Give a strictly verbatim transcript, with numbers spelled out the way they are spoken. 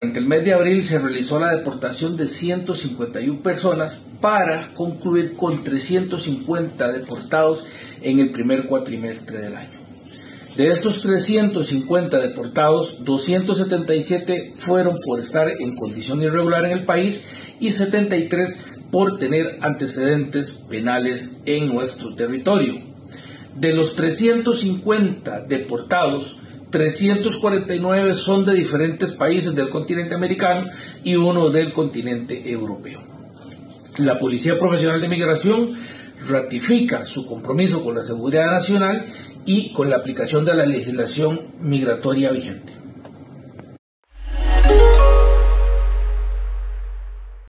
Durante el mes de abril se realizó la deportación de ciento cincuenta y una personas para concluir con trescientos cincuenta deportados en el primer cuatrimestre del año. De estos trescientos cincuenta deportados, doscientos setenta y siete fueron por estar en condición irregular en el país y setenta y tres por tener antecedentes penales en nuestro territorio. De los trescientos cincuenta deportados, trescientos cuarenta y nueve son de diferentes países del continente americano y uno del continente europeo. La Policía Profesional de Migración ratifica su compromiso con la seguridad nacional y con la aplicación de la legislación migratoria vigente.